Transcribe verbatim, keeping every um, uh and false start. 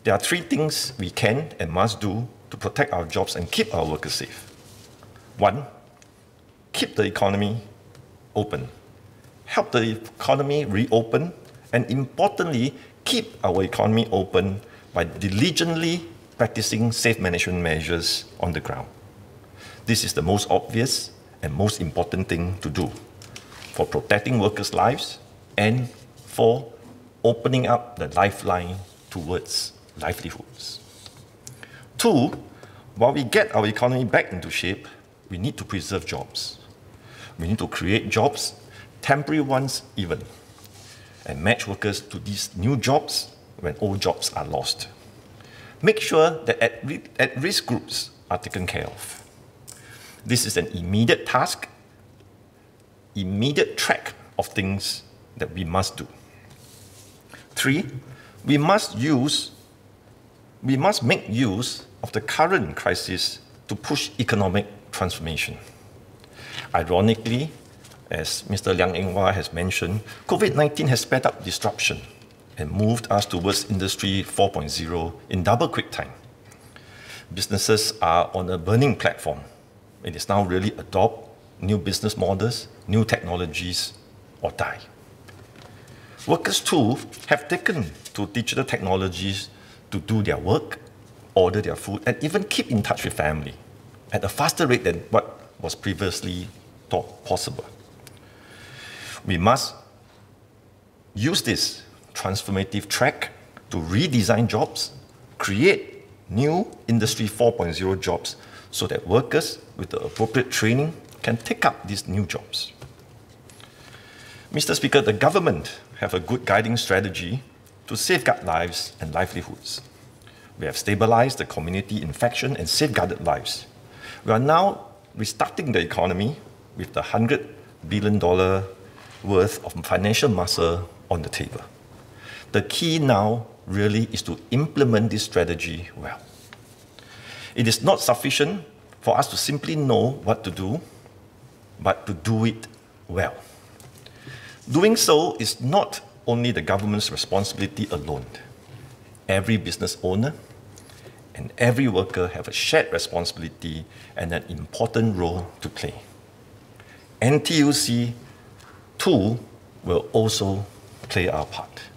there are three things we can and must do to protect our jobs and keep our workers safe. One, keep the economy open. Help the economy reopen, and importantly, keep our economy open by diligently practicing safe management measures on the ground. This is the most obvious and most important thing to do for protecting workers' lives and for opening up the lifeline towards livelihoods. Two, while we get our economy back into shape, we need to preserve jobs. We need to create jobs, temporary ones even, and match workers to these new jobs when old jobs are lost. Make sure that at-risk groups are taken care of. This is an immediate task, immediate track of things that we must do. Three, we must use, we must make use of the current crisis to push economic transformation. Ironically, as Mister Liang Eng Wah has mentioned, COVID nineteen has sped up disruption and moved us towards Industry four point oh in double quick time. Businesses are on a burning platform. It is now really adopt new business models, new technologies, or die. Workers too have taken to digital technologies to do their work, order their food, and even keep in touch with family at a faster rate than what was previously thought possible. We must use this transformative track to redesign jobs, create new Industry four point oh jobs so that workers with the appropriate training can take up these new jobs. Mister Speaker, the government have a good guiding strategy to safeguard lives and livelihoods. We have stabilized the community infection and safeguarded lives. We are now restarting the economy with the one hundred billion dollars worth of financial muscle on the table. The key now really is to implement this strategy well. It is not sufficient for us to simply know what to do, but to do it well. Doing so is not only the government's responsibility alone. Every business owner and every worker have a shared responsibility and an important role to play. N T U C, too, will also play our part.